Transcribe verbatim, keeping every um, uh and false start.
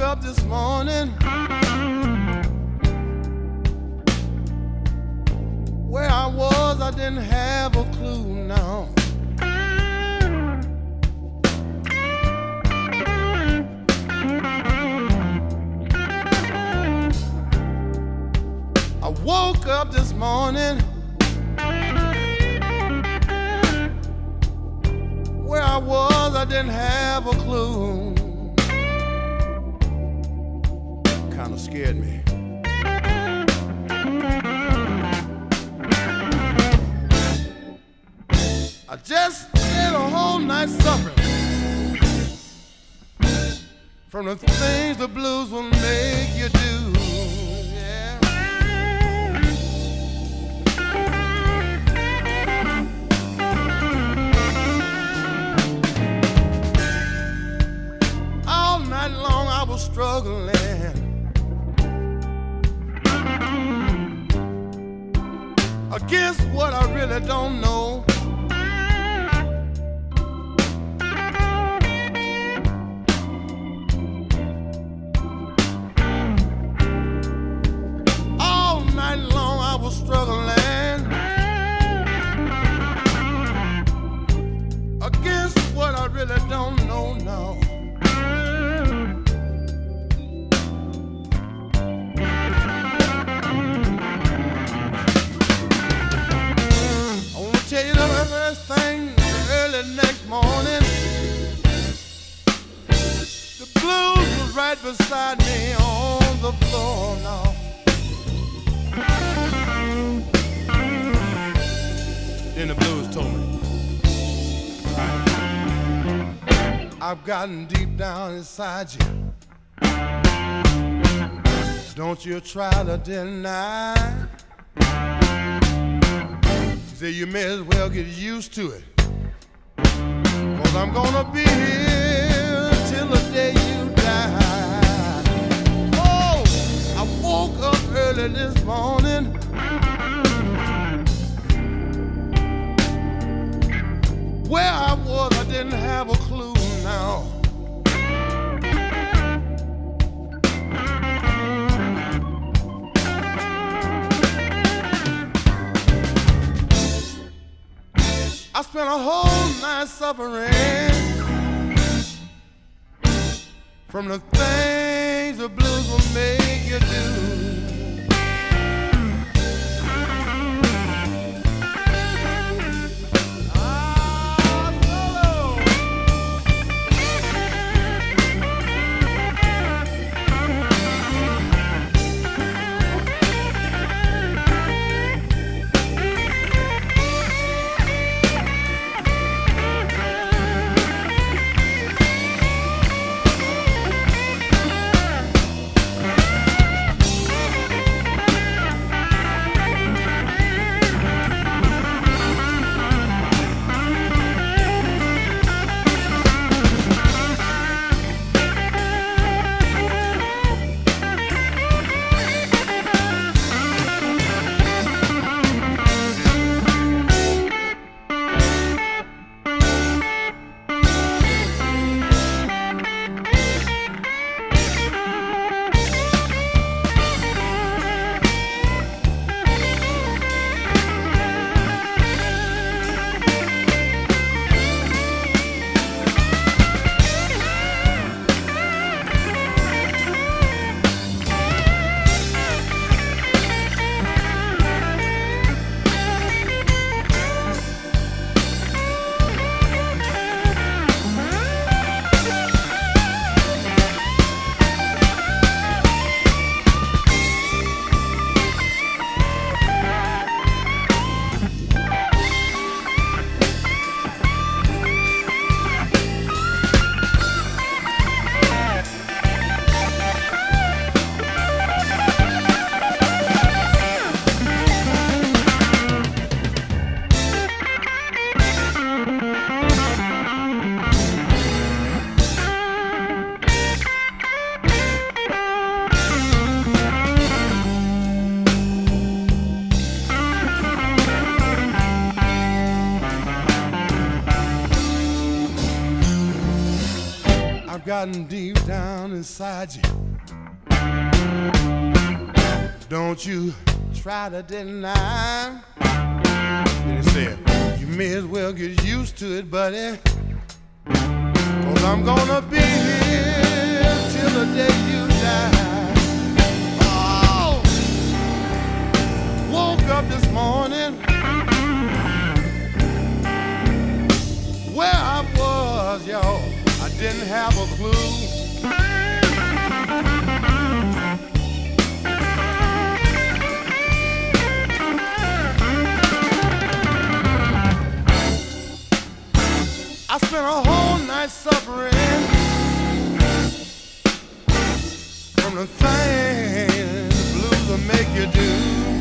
up this morning where I was, I didn't have a clue now. I woke up this morning where I was, I didn't have a clue. Kinda scared me. I just spent a whole night suffering from the things the blues will make you do. Yeah. All night long I was struggling against what I really don't know. All night long I was struggling against what I really don't know now. Tell you the first thing early next morning, the blues was right beside me on the floor now. Then the blues told me, I've gotten deep down inside you. Don't you try to deny. Say you may as well get used to it, 'cause I'm gonna be here till the day you die. Oh, I woke up early this morning where I was, I didn't have a clue now. I spent a whole night suffering from the things the blues will make you do. gotten deep down inside you. Don't you try to deny. Then he said, you may as well get used to it, buddy, 'cause I'm gonna be here till the day you die. Oh, woke up this morning where I was, y'all, I didn't have a clue. I spent a whole night suffering from the things the blues will make you do.